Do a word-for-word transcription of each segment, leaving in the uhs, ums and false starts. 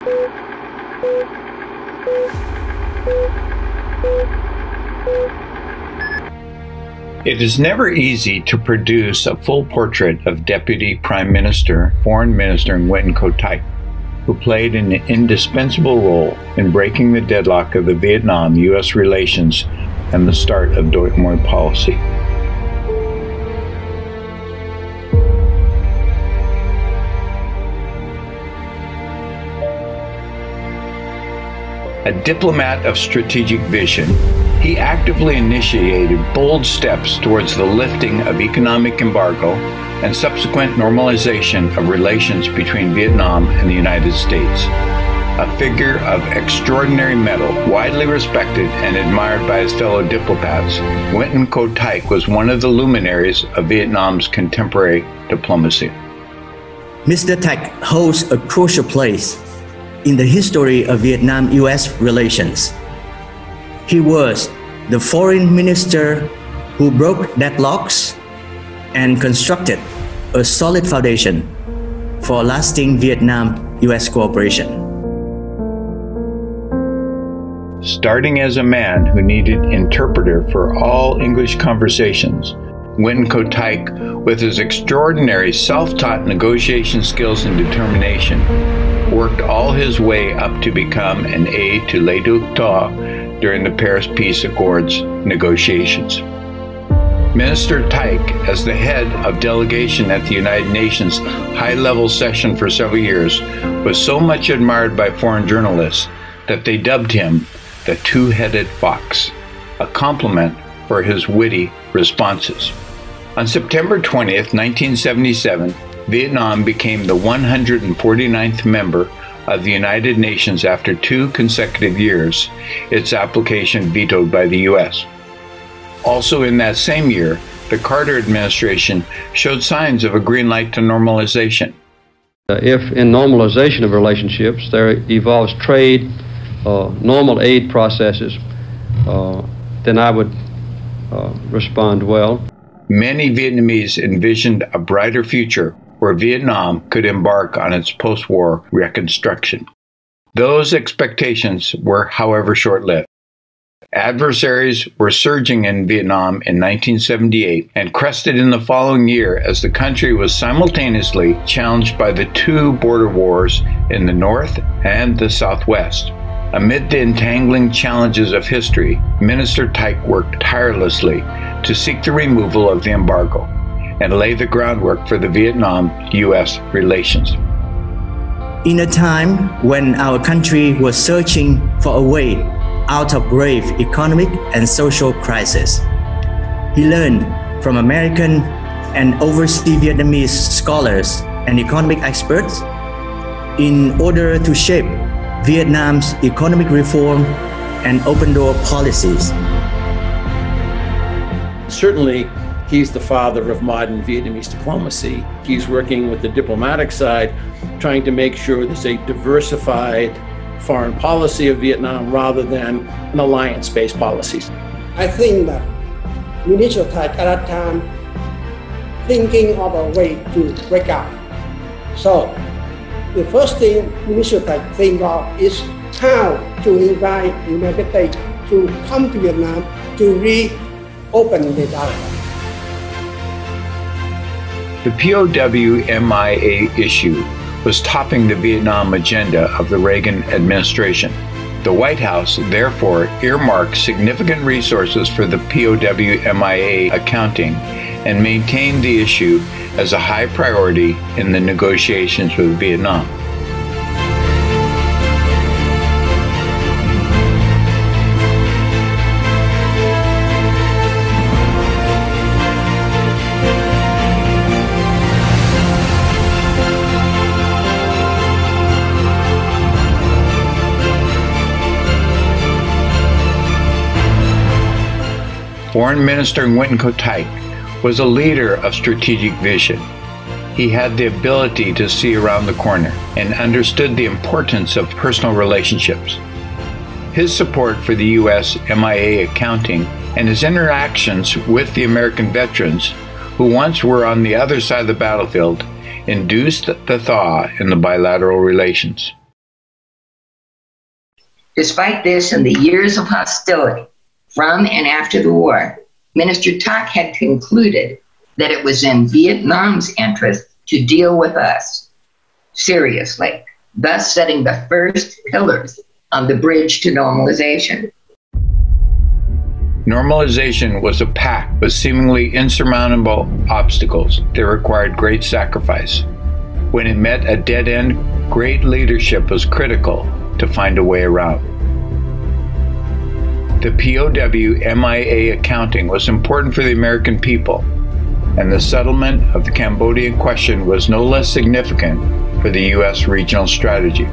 It is never easy to produce a full portrait of Deputy Prime Minister, Foreign Minister Nguyen Co Thach, who played an indispensable role in breaking the deadlock of the Vietnam-U S relations and the start of Doi Moi policy. A diplomat of strategic vision, he actively initiated bold steps towards the lifting of economic embargo and subsequent normalization of relations between Vietnam and the United States. A figure of extraordinary mettle, widely respected and admired by his fellow diplomats, Nguyen Co Thach was one of the luminaries of Vietnam's contemporary diplomacy. Mister Thach holds a crucial place in the history of Vietnam-U S relations. He was the foreign minister who broke deadlocks and constructed a solid foundation for lasting Vietnam-U S cooperation. Starting as a man who needed interpreter for all English conversations, Nguyen Co Thach, with his extraordinary self-taught negotiation skills and determination, worked all his way up to become an aide to Le Duc Tho during the Paris Peace Accords negotiations. Minister Thach, as the head of delegation at the United Nations high-level session for several years, was so much admired by foreign journalists that they dubbed him the two-headed fox, a compliment for his witty responses. On September twentieth, nineteen seventy-seven, Vietnam became the one hundred forty-ninth member of the United Nations after two consecutive years, its application vetoed by the U S. Also in that same year, the Carter administration showed signs of a green light to normalization. Uh, if in normalization of relationships there evolves trade, uh, normal aid processes, uh, then I would uh, respond well. Many Vietnamese envisioned a brighter future where Vietnam could embark on its post-war reconstruction. Those expectations were, however, short-lived. Adversaries were surging in Vietnam in nineteen seventy-eight and crested in the following year as the country was simultaneously challenged by the two border wars in the north and the southwest. Amid the entangling challenges of history, Minister Thach worked tirelessly to seek the removal of the embargo and lay the groundwork for the Vietnam-U S relations. In a time when our country was searching for a way out of grave economic and social crisis, he learned from American and overseas Vietnamese scholars and economic experts in order to shape Vietnam's economic reform and open-door policies. Certainly, he's the father of modern Vietnamese diplomacy. He's working with the diplomatic side, trying to make sure there's a diversified foreign policy of Vietnam rather than an alliance-based policy. I think that Minister Thach at that time thinking of a way to break up. So the first thing Minister Thach think of is how to invite the United States to come to Vietnam to reopen the dialogue. The P O W M I A issue was topping the Vietnam agenda of the Reagan administration. The White House, therefore, earmarked significant resources for the P O W M I A accounting and maintained the issue as a high priority in the negotiations with Vietnam. Foreign Minister Nguyen Co Thach was a leader of strategic vision. He had the ability to see around the corner and understood the importance of personal relationships. His support for the U S M I A accounting and his interactions with the American veterans who once were on the other side of the battlefield induced the thaw in the bilateral relations. Despite this and the years of hostility from and after the war, Minister Tak had concluded that it was in Vietnam's interest to deal with us seriously, thus setting the first pillars on the bridge to normalization. Normalization was a pact with seemingly insurmountable obstacles that required great sacrifice. When it met a dead end, great leadership was critical to find a way around. The P O W M I A accounting was important for the American people, and the settlement of the Cambodian question was no less significant for the U S regional strategy.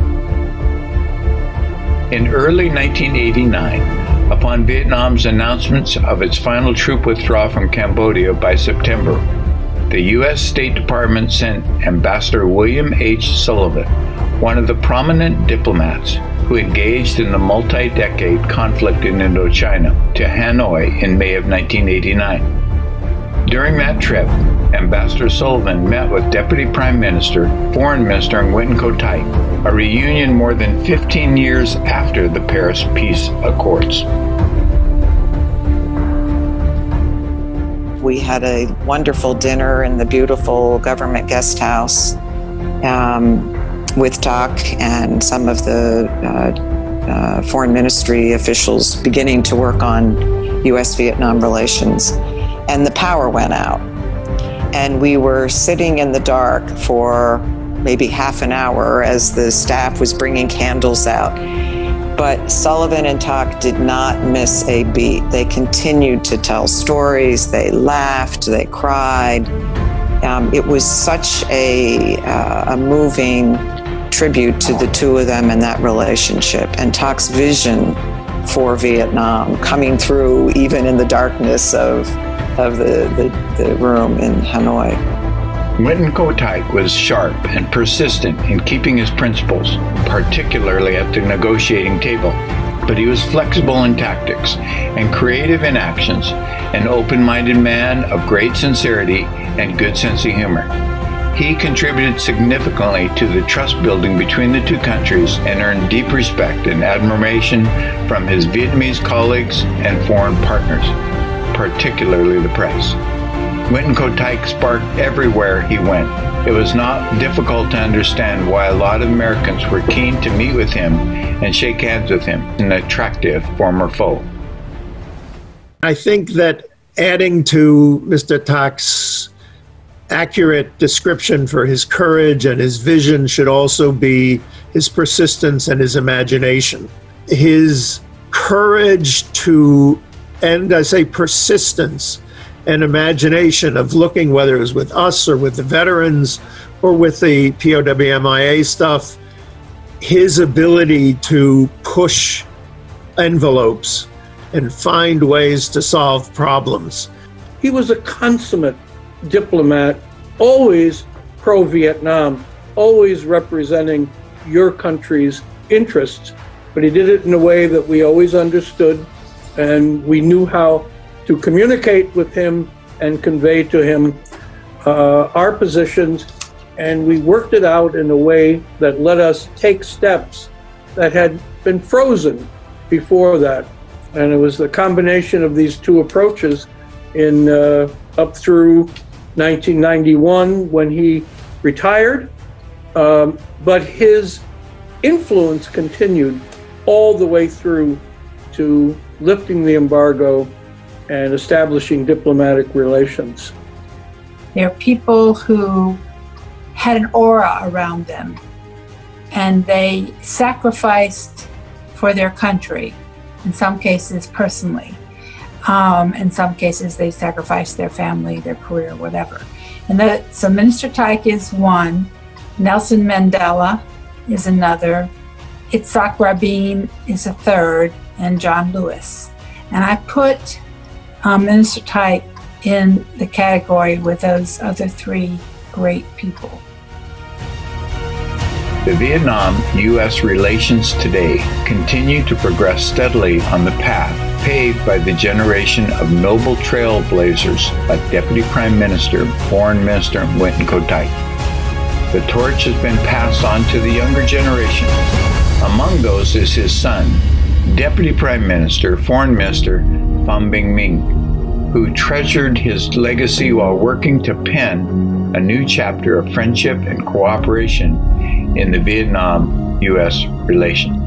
In early nineteen eighty-nine, upon Vietnam's announcements of its final troop withdrawal from Cambodia by September, the U S State Department sent Ambassador William H. Sullivan, one of the prominent diplomats who engaged in the multi-decade conflict in Indochina, to Hanoi in May of nineteen eighty-nine. During that trip, Ambassador Sullivan met with Deputy Prime Minister, Foreign Minister Nguyen Co Thach, a reunion more than fifteen years after the Paris Peace Accords. We had a wonderful dinner in the beautiful government guest house um, with Tak and some of the uh, uh, foreign ministry officials beginning to work on U S Vietnam relations. And the power went out. And we were sitting in the dark for maybe half an hour as the staff was bringing candles out. But Sullivan and Tak did not miss a beat. They continued to tell stories, they laughed, they cried. Um, it was such a, uh, a moving tribute to the two of them and that relationship, and Tak's vision for Vietnam coming through even in the darkness of of the, the, the room in Hanoi. Nguyen Co Thach was sharp and persistent in keeping his principles, particularly at the negotiating table. But he was flexible in tactics and creative in actions, an open-minded man of great sincerity and good sense of humor. He contributed significantly to the trust building between the two countries and earned deep respect and admiration from his Vietnamese colleagues and foreign partners, particularly the press. Nguyen Co Thach sparked everywhere he went. It was not difficult to understand why a lot of Americans were keen to meet with him and shake hands with him, an attractive former foe. I think that adding to Mister Thach's accurate description for his courage and his vision should also be his persistence and his imagination. His courage to, and I say persistence and imagination of looking, whether it was with us or with the veterans or with the P O W M I A stuff, his ability to push envelopes and find ways to solve problems. He was a consummate diplomat, always pro-Vietnam, always representing your country's interests, but he did it in a way that we always understood, and we knew how to communicate with him and convey to him uh, our positions, and we worked it out in a way that let us take steps that had been frozen before that. And it was the combination of these two approaches in uh, up through nineteen ninety-one when he retired, um, but his influence continued all the way through to lifting the embargo and establishing diplomatic relations. There are people who had an aura around them, and they sacrificed for their country, in some cases personally. Um, in some cases, they sacrificed their family, their career, whatever. And the, so Minister Tak is one, Nelson Mandela is another, Itzhak Rabin is a third, and John Lewis. And I put um, Minister Tak in the category with those other three great people. The Vietnam U S relations today continue to progress steadily on the path paved by the generation of noble trailblazers like Deputy Prime Minister, Foreign Minister Nguyen Co Thach. The torch has been passed on to the younger generation, among Among those is his son, Deputy Prime Minister, Foreign Minister Pham Binh Minh, who treasured his legacy while working to pen a new chapter of friendship and cooperation in the Vietnam U S relation.